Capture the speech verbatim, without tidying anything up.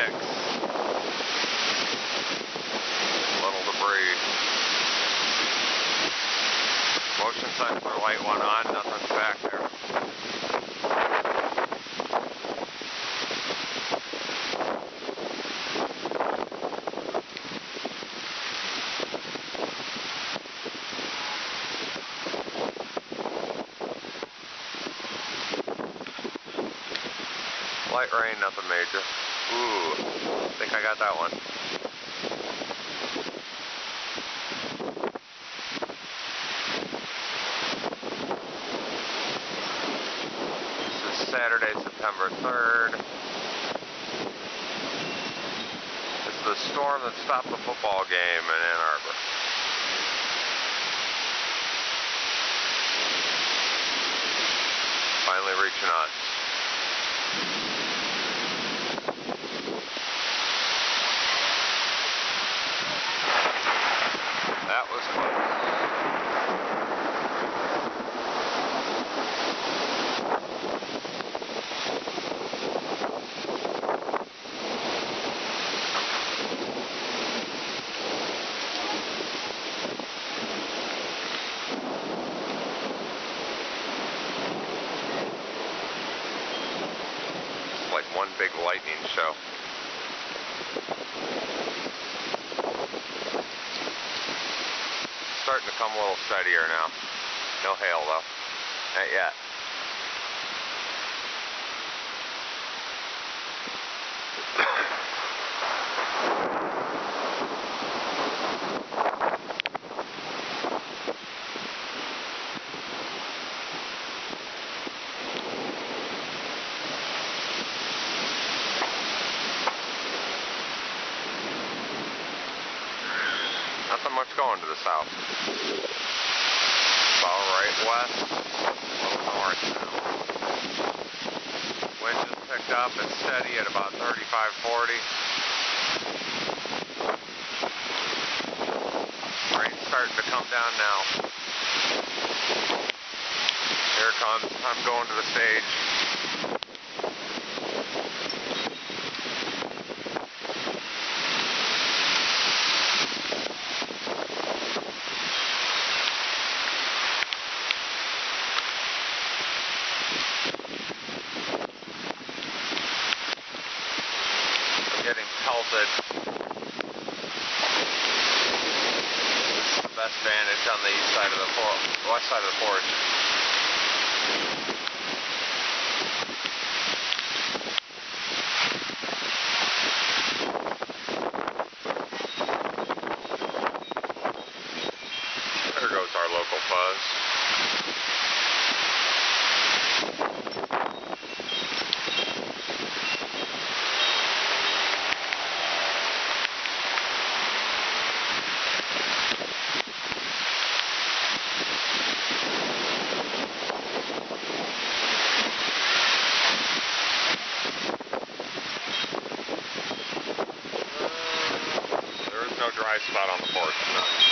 mix. Little debris. Motion sensor light went on, nothing's back there. Light rain, nothing major. Ooh, I think I got that one. This is Saturday, September third. This is the storm that stopped the football game in Ann Arbor. Finally reaching us. That was close. It's like one big lightning show. Starting to come a little steadier now. No hail though. Not yet. Nothing much going to the south. It's all right west, a little north now. Wind just picked up, it's steady at about thirty-five, forty. Rain's starting to come down now. Here it comes, I'm going to the stage. Getting pelted. Best vantage on the east side of the por- west side of the porch. There goes our local fuzz. No dry spot on the porch, none.